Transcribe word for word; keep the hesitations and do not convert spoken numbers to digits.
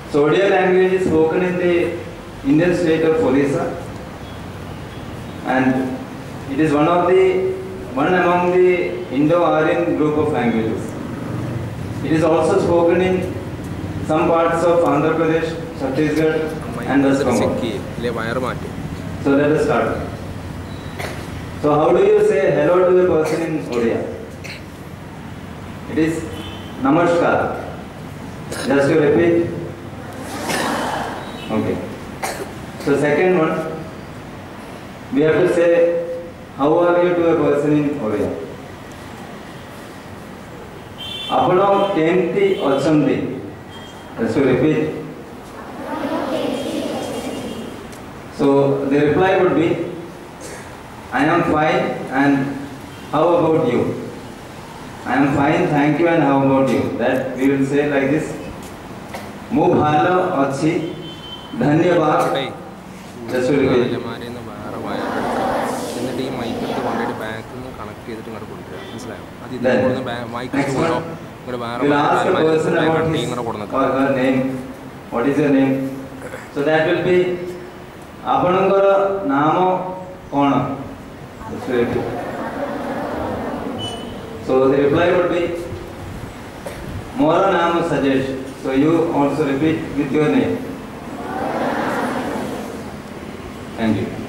So Odia language is spoken in the Indian state of Orissa, and it is one of the one among the Indo-Aryan group of languages. It is also spoken in some parts of Andhra Pradesh, Chhattisgarh, and West Bengal. So let us start. So how do you say hello to a person in Odia? It is Namaskar. Just to repeat. Okay. So second one, we have to say, how are you to a person in Odia? Apano kenti ochandi. Just to repeat. So the reply would be, I am fine, and how about you? I am fine, thank you, and how about you? That we will say like this. Mu bhalo achi, dhanyavad. Just to repeat. Then, next one, we'll ask a person about his or her name. What is your name? So that will be, Apanangara namo kona. Just to repeat. So the reply would be, Mora namo Sajesh. So you also repeat with your name. Thank you.